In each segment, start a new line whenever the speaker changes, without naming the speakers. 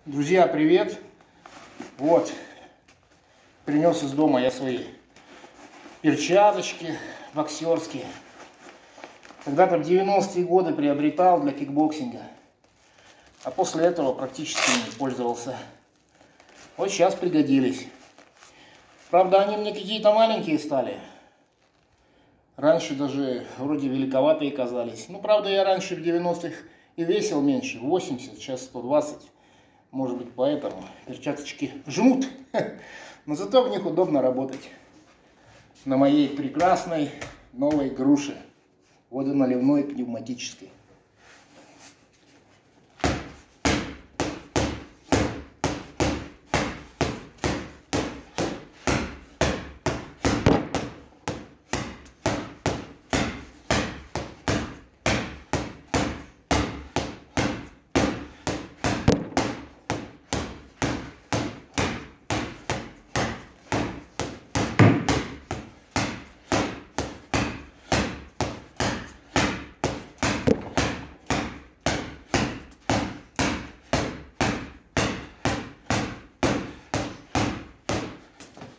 Друзья, привет! Вот, принес из дома я свои перчаточки боксерские. Когда-то в 90-е годы приобретал для кикбоксинга, а после этого практически не пользовался. Вот сейчас пригодились. Правда, они мне какие-то маленькие стали. Раньше даже вроде великоватые казались. Ну, правда, я раньше в 90-х и весил меньше, 80, сейчас 120. Может быть, поэтому перчаточки жмут. Но зато в них удобно работать. На моей прекрасной новой груше. Водоналивной пневматической.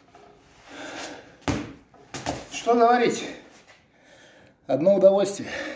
Что говорить? Одно удовольствие.